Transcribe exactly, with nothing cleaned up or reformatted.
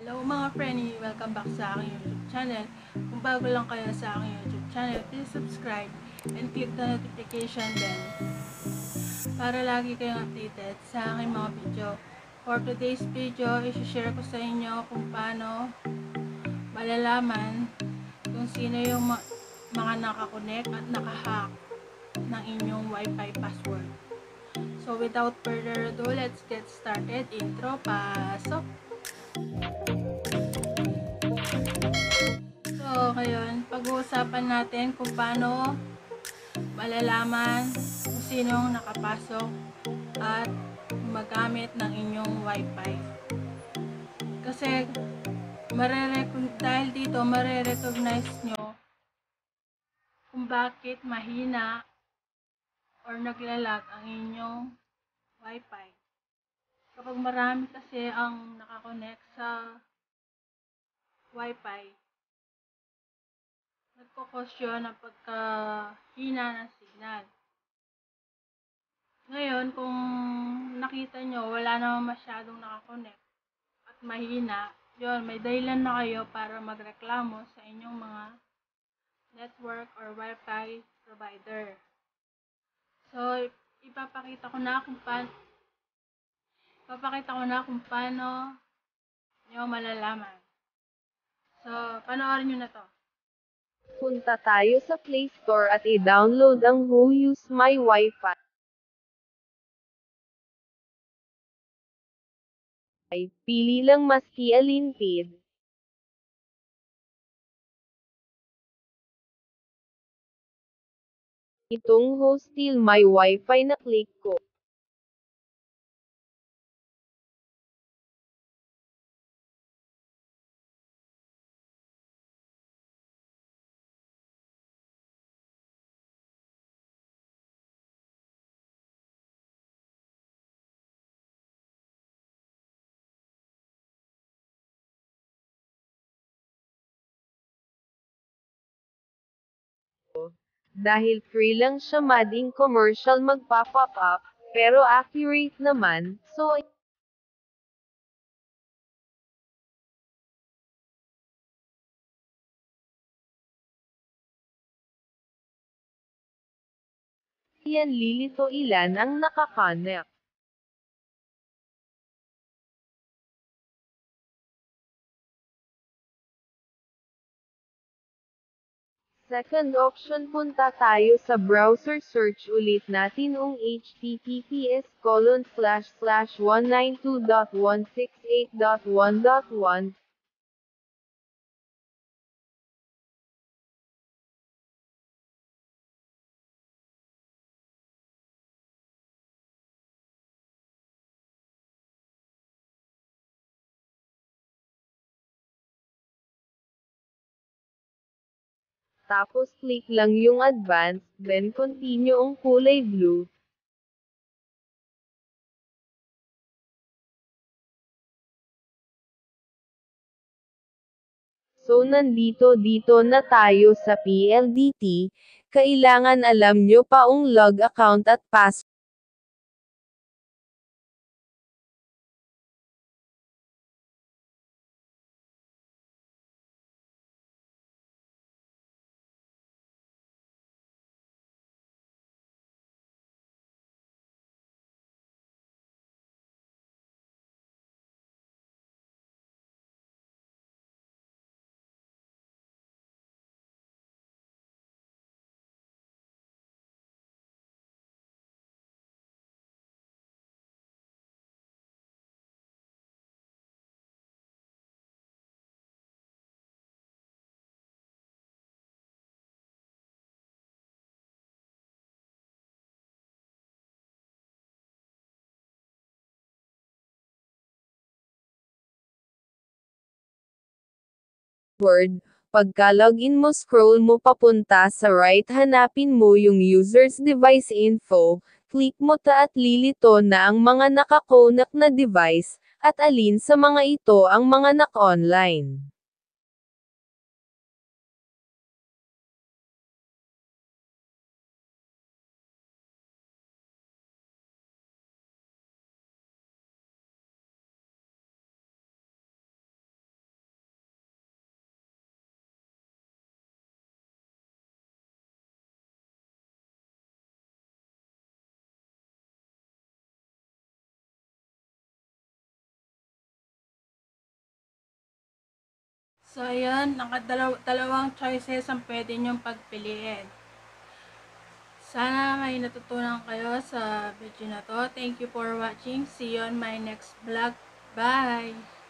Hello mga friendly! Welcome back sa aking YouTube channel. Kung bago lang kayo sa aking YouTube channel, please subscribe and click the notification bell para lagi kayong updated sa aking mga video. For today's video, isi-share ko sa inyo kung paano malalaman kung sino yung ma mga nakakonect at nakahack ng inyong Wi-Fi password. So without further ado, let's get started. Intro, pasok! So, ngayon, pag-uusapan natin kung paano malalaman kung sinong nakapasok at magamit ng inyong Wi-Fi. Kasi, dahil dito, marerecognize nyo kung bakit mahina or naglalag ang inyong Wi-Fi. Kapag marami kasi ang nakakonect sa Wi-Fi, nagkakos yun ng pagkahina ng signal. Ngayon, kung nakita nyo, wala naman masyadong nakakonect at mahina, yun, may dahilan na kayo para magreklamo sa inyong mga network or Wi-Fi provider. So, ipapakita ko na kung paano ipapakita ko na kung paano nyo malalaman. So, panoorin nyo na to. Punta tayo sa Play Store at i-download ang Who Use My Wi-Fi. Pili lang maski alinpid. Itong Hostel My Wi-Fi na click ko. Dahil free lang siya, mading commercial magpa-pop up, pero accurate naman, so yan lilito ilan ang nakakonect. Second option, punta tayo sa browser, search ulit natin ang h t t p s colon slash slash one ninety-two dot one sixty-eight dot one dot one. Tapos click lang yung advanced, then continue ang kulay blue. So nandito dito na tayo sa P L D T, kailangan alam nyo pa ang log account at password. Pagka-login mo, scroll mo papunta sa right, hanapin mo yung user's device info, click mo ta at lilito na ang mga nakakonek na device, at alin sa mga ito ang mga nak-online. So, ayun, nakadalaw dalawang choices ang pwede nyong pagpiliin. Sana may natutunan kayo sa video na to. Thank you for watching. See you on my next vlog. Bye!